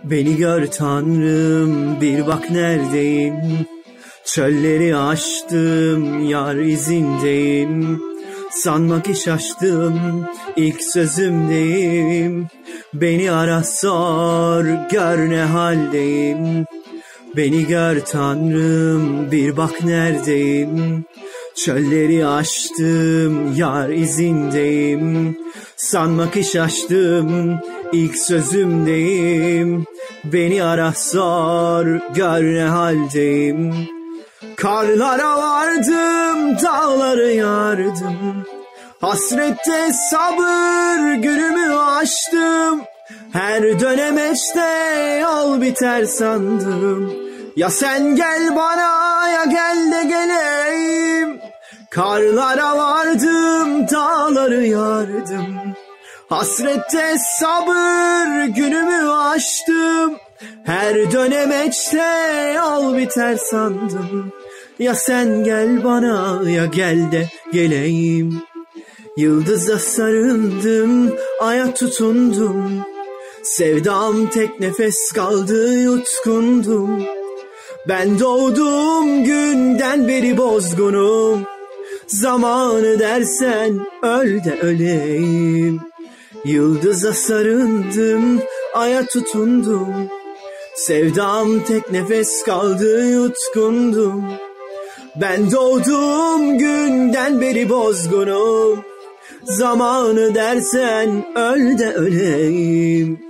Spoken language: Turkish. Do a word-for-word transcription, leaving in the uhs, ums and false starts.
Beni gör Tanrım, bir bak neredeyim. Çölleri aştım, yar izindeyim. Sanma ki şaştım, ilk sözümdeyim. Beni ara sor, gör ne haldeyim. Beni gör Tanrım, bir bak neredeyim. Çölleri aştım, yar izindeyim. Sanma ki şaştım, ilk sözümdeyim. Beni ara sor, gör ne haldeyim. Karlara vardım, dağları yardım. Hasrette sabır, günümü aştım. Her dönemeçte yol biter sandım. Ya sen gel bana, ya gel de geleyim. Karlara vardım, dağları yardım. Hasrette sabır, günümü aştım. Her dönemeçte yol biter sandım. Ya sen gel bana, ya gel de geleyim. Yıldıza sarıldım, aya tutundum. Sevdam tek nefes kaldı, yutkundum. Ben doğduğum günden beri bozgunum. Zamanı dersen öl de öleyim. Yıldıza sarıldım, aya tutundum. Sevdam tek nefes kaldı, yutkundum. Ben doğduğum günden beri bozgunum. Zamanı dersen öl de öleyim.